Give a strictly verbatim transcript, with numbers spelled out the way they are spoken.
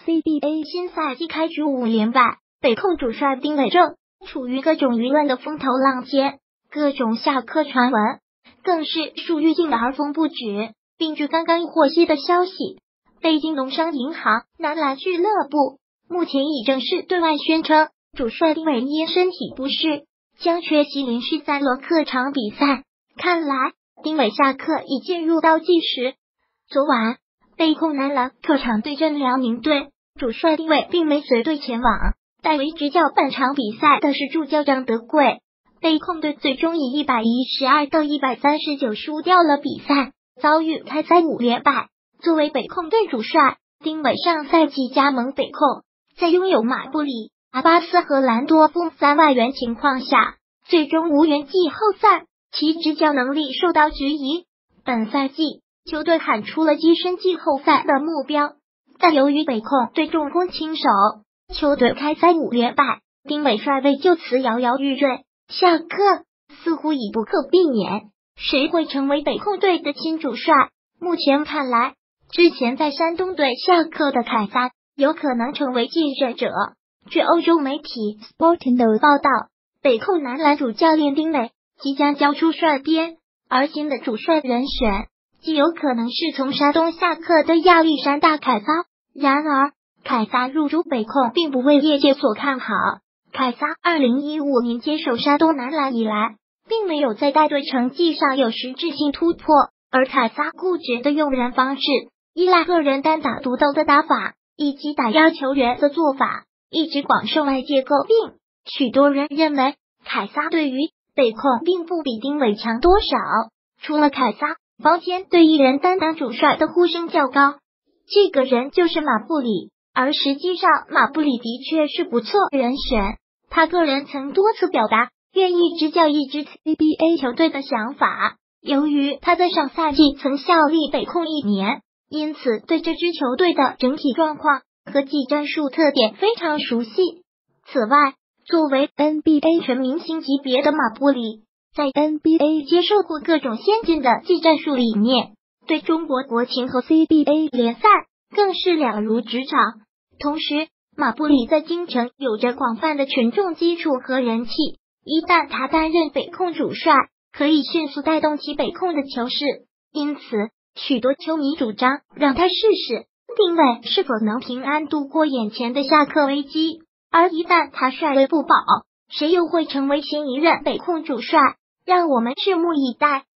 C B A 新赛季开局五连败，北控主帅丁伟正处于各种舆论的风头浪尖，各种下课传闻更是数月进而风不止。并据刚刚获悉的消息，北京农商银行男篮俱乐部目前已正式对外宣称，主帅丁伟因身体不适将缺席连续三轮客场比赛。看来丁伟下课已进入倒计时。昨晚北控男篮客场对阵辽宁队，主帅丁伟并没随队前往，代为执教本场比赛的是助教张德贵。北控队最终以一百一十二到一百三十九输掉了比赛，遭遇开赛五连败。作为北控队主帅，丁伟上赛季加盟北控，在拥有马布里、阿巴斯和兰多夫三外援情况下，最终无缘季后赛，其执教能力受到质疑。本赛季球队喊出了跻身季后赛的目标，但由于北控队重攻轻守，球队开赛五连败，丁伟帅位就此摇摇欲坠。下课似乎已不可避免，谁会成为北控队的新主帅？目前看来，之前在山东队下课的凯撒有可能成为继任者。据欧洲媒体 Sporting 的报道，北控男篮主教练丁伟即将交出帅鞭，而新的主帅人选极有可能是从山东下课的亚历山大凯撒。然而，凯撒入主北控并不为业界所看好。凯撒二零一五年接手山东男篮以来，并没有在带队成绩上有实质性突破，而凯撒固执的用人方式，依赖个人单打独斗的打法，以及打压球员的做法，一直广受外界诟病。许多人认为，凯撒对于北控并不比丁伟强多少。除了凯撒，坊间对一人担当主帅的呼声较高，这个人就是马布里。而实际上，马布里的确是不错人选。他个人曾多次表达愿意执教一支 C B A 球队的想法。由于他在上赛季曾效力北控一年，因此对这支球队的整体状况和技战术特点非常熟悉。此外，作为 N B A 全明星级别的马布里，在 N B A 接受过各种先进的技战术理念，对中国国情和 C B A 联赛更是了如指掌。同时，马布里在京城有着广泛的群众基础和人气，一旦他担任北控主帅，可以迅速带动起北控的球市。因此，许多球迷主张让他试试丁伟是否能平安度过眼前的下课危机。而一旦他帅位不保，谁又会成为新一任北控主帅？让我们拭目以待。